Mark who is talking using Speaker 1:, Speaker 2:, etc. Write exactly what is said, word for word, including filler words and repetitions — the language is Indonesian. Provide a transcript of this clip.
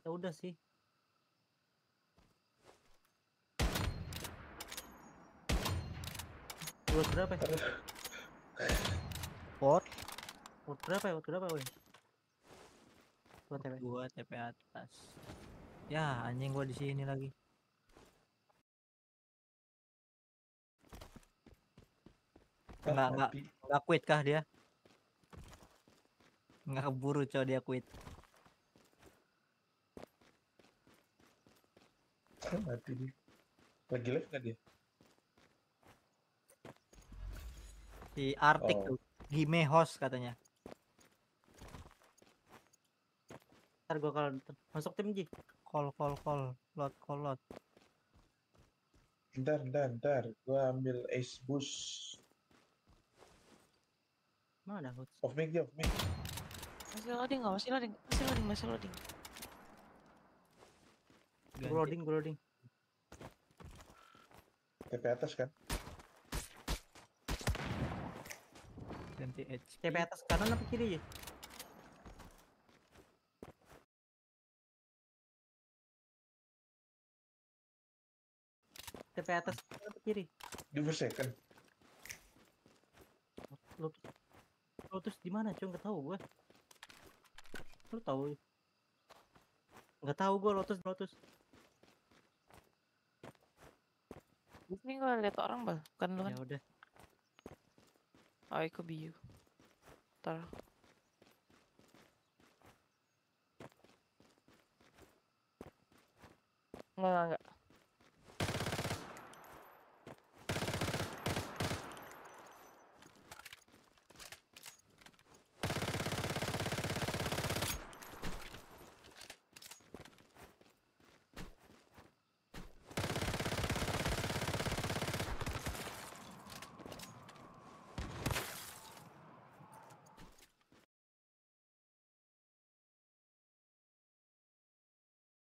Speaker 1: Ya udah sih. Buat berapa ya?
Speaker 2: Pot
Speaker 1: Buat berapa ya? Buat berapa, woi? Buat T P.
Speaker 2: dua T P atas. Ya, anjing gua di sini lagi.
Speaker 3: Ah,
Speaker 2: Enggak enggak
Speaker 3: mati.
Speaker 2: enggak quit kah dia? Enggak keburu cow dia quit.
Speaker 3: Ah, mati dia. Lagi live nggak dia?
Speaker 2: Si Artik
Speaker 3: Oh.
Speaker 2: tuh. Gime host katanya.
Speaker 1: Ntar gua kalau masuk tim Ji.
Speaker 2: Call call call. Lot call lot.
Speaker 3: Ntar, ntar, ntar. Gua ambil ace boost.
Speaker 1: Mana host?
Speaker 3: Off mic dia, off mic.
Speaker 4: Masih loading nggak? Masih loading, masih loading, masih loading.
Speaker 1: Gua loading, gua loading.
Speaker 3: T P atas kan?
Speaker 2: Ganti H P.
Speaker 1: T P atas kanan apa kiri ya? T P atas kanan apa kiri?
Speaker 3: Di first second.
Speaker 1: Lotus. Lotus di mana, Cung? Enggak tahu gua. Lu tahu? Enggak tahu gua Lotus, Lotus.
Speaker 4: Di sini gua lihat orang bal, bukan lu kan?
Speaker 1: Ya udah.
Speaker 4: Oh, it could be you. Ntar. Enggak, enggak, enggak.